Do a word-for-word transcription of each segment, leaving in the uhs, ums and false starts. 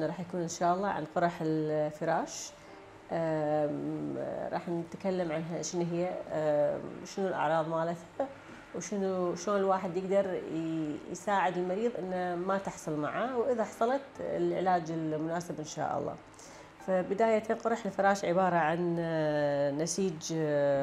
موضوعنا راح يكون إن شاء الله عن قرح الفراش. راح نتكلم عنها شنو هي، شنو الأعراض مالتها، وشنو شلون الواحد يقدر يساعد المريض إنه ما تحصل معه، وإذا حصلت العلاج المناسب إن شاء الله. فبداية قرح الفراش عبارة عن نسيج،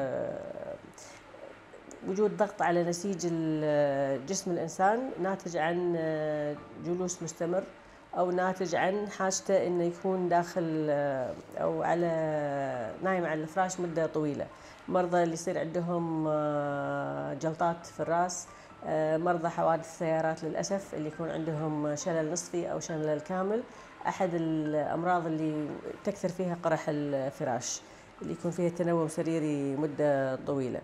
وجود ضغط على نسيج جسم الإنسان ناتج عن جلوس مستمر، أو ناتج عن حاجته إنه يكون داخل أو على نايم على الفراش مدة طويلة. مرضى اللي يصير عندهم جلطات في الرأس، مرضى حوادث السيارات للأسف اللي يكون عندهم شلل نصفي أو شلل كامل، أحد الأمراض اللي تكثر فيها قرح الفراش اللي يكون فيها تنوم سريري مدة طويلة.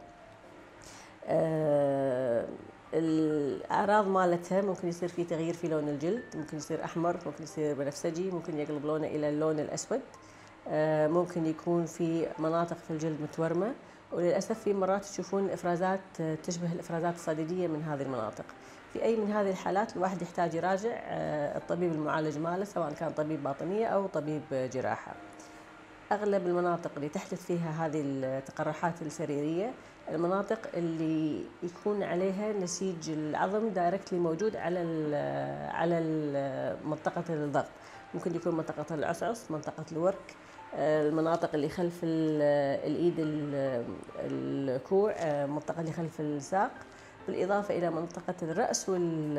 آه الأعراض مالتها ممكن يصير في تغيير في لون الجلد، ممكن يصير أحمر، ممكن يصير بنفسجي، ممكن يقلب لونه إلى اللون الأسود، آه ممكن يكون في مناطق في الجلد متورمة، وللأسف في مرات تشوفون إفرازات تشبه الإفرازات الصديدية من هذه المناطق. في أي من هذه الحالات الواحد يحتاج يراجع آه الطبيب المعالج ماله، سواء كان طبيب باطنية أو طبيب جراحة. أغلب المناطق اللي تحدث فيها هذه التقرحات السريرية المناطق اللي يكون عليها نسيج العظم دايركتلي موجود على ال على ال منطقة الضغط. ممكن يكون منطقة العصعص، منطقة الورك، المناطق اللي خلف الإيد الكوع، المنطقة اللي خلف الساق، بالإضافة إلى منطقة الرأس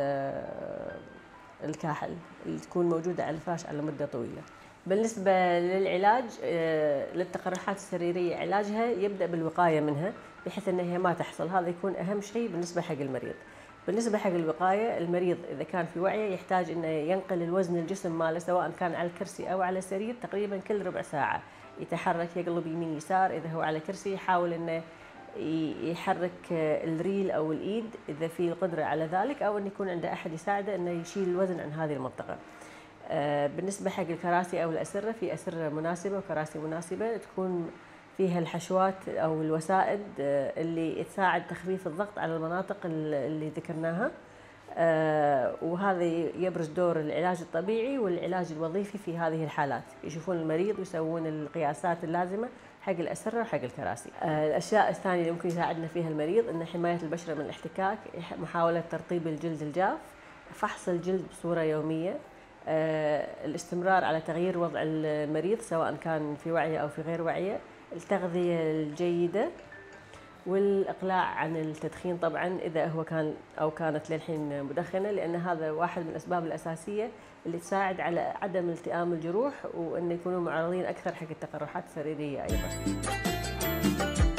والكاحل اللي تكون موجودة على الفراش على مدة طويلة. بالنسبة للعلاج للتقرحات السريرية، علاجها يبدأ بالوقاية منها بحيث أنها هي ما تحصل، هذا يكون أهم شيء بالنسبة حق المريض. بالنسبة حق الوقاية، المريض إذا كان في وعيه يحتاج أنه ينقل الوزن الجسم ماله سواء كان على الكرسي أو على السرير تقريبا كل ربع ساعة، يتحرك يقلب يمين يسار. إذا هو على كرسي يحاول أنه يحرك الريل أو الإيد إذا في القدرة على ذلك، أو أن يكون عنده أحد يساعده أنه يشيل الوزن عن هذه المنطقة. بالنسبة حق الكراسي أو الأسرة، في أسرة مناسبة وكراسي مناسبة تكون فيها الحشوات أو الوسائد اللي تساعد تخفيف الضغط على المناطق اللي ذكرناها، وهذا يبرز دور العلاج الطبيعي والعلاج الوظيفي في هذه الحالات. يشوفون المريض ويسوون القياسات اللازمة حق الأسرة وحق الكراسي. الأشياء الثانية اللي ممكن يساعدنا فيها المريض إن حماية البشرة من الاحتكاك، محاولة ترطيب الجلد الجاف، فحص الجلد بصورة يومية، الاستمرار على تغيير وضع المريض سواء كان في وعيه أو في غير وعيه، التغذية الجيدة، والإقلاع عن التدخين طبعا إذا هو كان أو كانت للحين مدخنة، لأن هذا واحد من الأسباب الأساسية اللي تساعد على عدم التئام الجروح وأن يكونوا معرضين أكثر حق التقرحات السريرية أيضا.